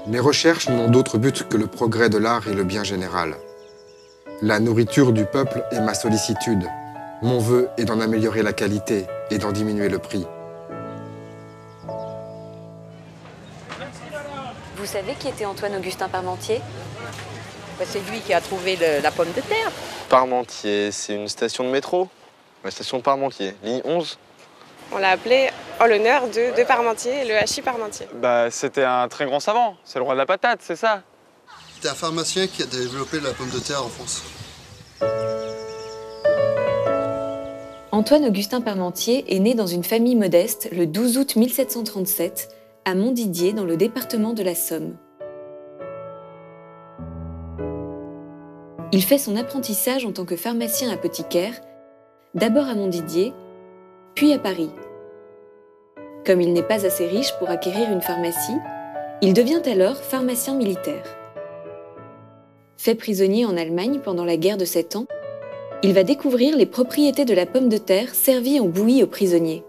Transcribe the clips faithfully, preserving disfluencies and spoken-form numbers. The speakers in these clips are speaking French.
Mes recherches n'ont d'autre but que le progrès de l'art et le bien général. La nourriture du peuple est ma sollicitude. Mon vœu est d'en améliorer la qualité et d'en diminuer le prix. Vous savez qui était Antoine-Augustin Parmentier? C'est lui qui a trouvé le, la pomme de terre. Parmentier, c'est une station de métro. La station de Parmentier, ligne onze. On l'a appelé en l'honneur de, de Parmentier, le hachis Parmentier. Bah, c'était un très grand savant. C'est le roi de la patate, c'est ça? C'était un pharmacien qui a développé la pomme de terre en France. Antoine-Augustin Parmentier est né dans une famille modeste le douze août mille sept cent trente-sept à Montdidier, dans le département de la Somme. Il fait son apprentissage en tant que pharmacien apothicaire, d'abord à Montdidier, puis à Paris. Comme il n'est pas assez riche pour acquérir une pharmacie, il devient alors pharmacien militaire. Fait prisonnier en Allemagne pendant la guerre de Sept Ans, il va découvrir les propriétés de la pomme de terre servie en bouillie aux prisonniers.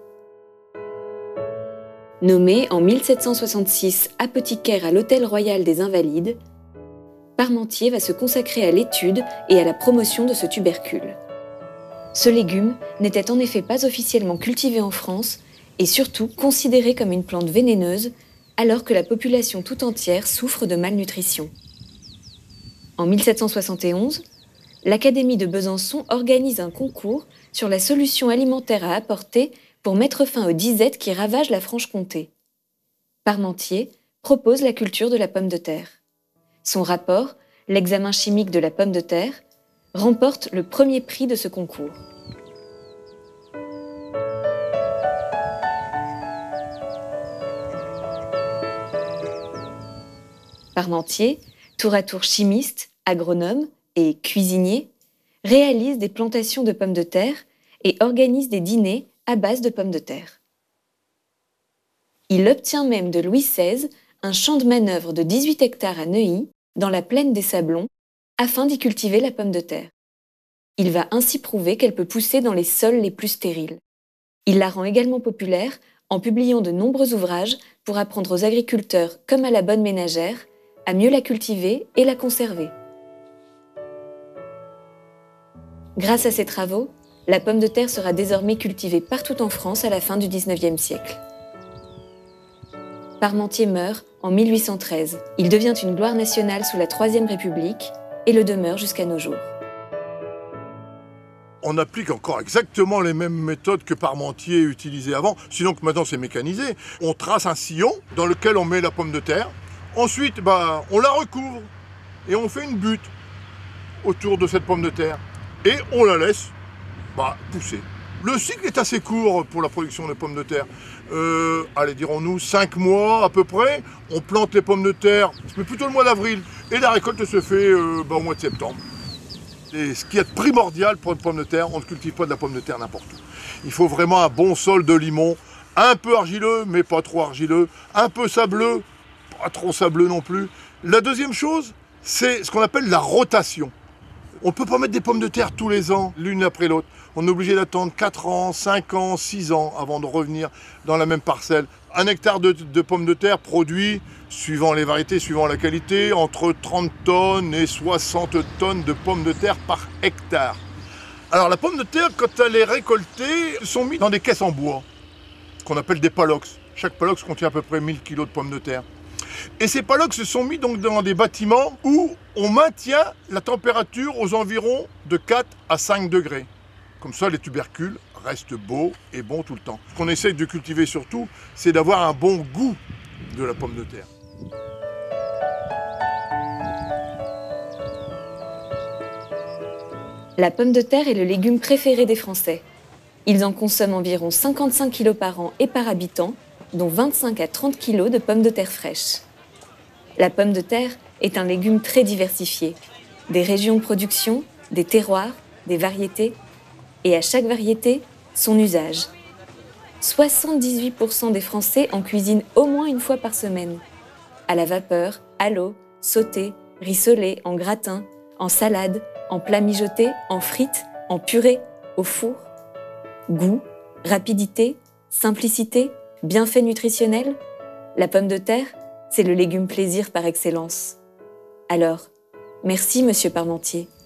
Nommé en mille sept cent soixante-six apothicaire à l'Hôtel Royal des Invalides, Parmentier va se consacrer à l'étude et à la promotion de ce tubercule. Ce légume n'était en effet pas officiellement cultivé en France et surtout considéré comme une plante vénéneuse alors que la population tout entière souffre de malnutrition. En mille sept cent soixante et onze, l'Académie de Besançon organise un concours sur la solution alimentaire à apporter pour mettre fin aux disettes qui ravagent la Franche-Comté. Parmentier propose la culture de la pomme de terre. Son rapport, l'examen chimique de la pomme de terre, remporte le premier prix de ce concours. Parmentier, tour à tour chimiste, agronome et cuisinier, réalise des plantations de pommes de terre et organise des dîners à base de pommes de terre. Il obtient même de Louis seize un champ de manœuvre de dix-huit hectares à Neuilly, dans la plaine des Sablons, afin d'y cultiver la pomme de terre. Il va ainsi prouver qu'elle peut pousser dans les sols les plus stériles. Il la rend également populaire en publiant de nombreux ouvrages pour apprendre aux agriculteurs, comme à la bonne ménagère, à mieux la cultiver et la conserver. Grâce à ses travaux, la pomme de terre sera désormais cultivée partout en France à la fin du dix-neuvième siècle. Parmentier meurt en mille huit cent treize. Il devient une gloire nationale sous la Troisième République et le demeure jusqu'à nos jours. On applique encore exactement les mêmes méthodes que Parmentier utilisait avant, sinon que maintenant c'est mécanisé. On trace un sillon dans lequel on met la pomme de terre. Ensuite, bah, on la recouvre et on fait une butte autour de cette pomme de terre. Et on la laisse bah, pousser. Le cycle est assez court pour la production des pommes de terre. Euh, allez, dirons-nous, cinq mois à peu près. On plante les pommes de terre, c'est plutôt le mois d'avril. Et la récolte se fait euh, bah, au mois de septembre. Et ce qui est primordial pour une pomme de terre, on ne cultive pas de la pomme de terre n'importe où. Il faut vraiment un bon sol de limon, un peu argileux, mais pas trop argileux, un peu sableux, pas trop sableux non plus. La deuxième chose, c'est ce qu'on appelle la rotation. On ne peut pas mettre des pommes de terre tous les ans, l'une après l'autre. On est obligé d'attendre quatre ans, cinq ans, six ans avant de revenir dans la même parcelle. Un hectare de, de pommes de terre produit, suivant les variétés, suivant la qualité, entre trente tonnes et soixante tonnes de pommes de terre par hectare. Alors la pomme de terre, quand elle est récoltée, elles sont mises dans des caisses en bois, qu'on appelle des palox. Chaque palox contient à peu près mille kilos de pommes de terre. Et ces palox se sont mis donc dans des bâtiments où on maintient la température aux environs de quatre à cinq degrés. Comme ça, les tubercules restent beaux et bons tout le temps. Ce qu'on essaye de cultiver surtout, c'est d'avoir un bon goût de la pomme de terre. La pomme de terre est le légume préféré des Français. Ils en consomment environ cinquante-cinq kilos par an et par habitant, dont vingt-cinq à trente kilos de pommes de terre fraîches. La pomme de terre est un légume très diversifié. Des régions de production, des terroirs, des variétés, et à chaque variété, son usage. soixante-dix-huit pour cent des Français en cuisinent au moins une fois par semaine. À la vapeur, à l'eau, sauté, rissolé, en gratin, en salade, en plat mijoté, en frites, en purée, au four. Goût, rapidité, simplicité, bienfaits nutritionnels, la pomme de terre, C'est le légume plaisir par excellence. Alors, merci, monsieur Parmentier.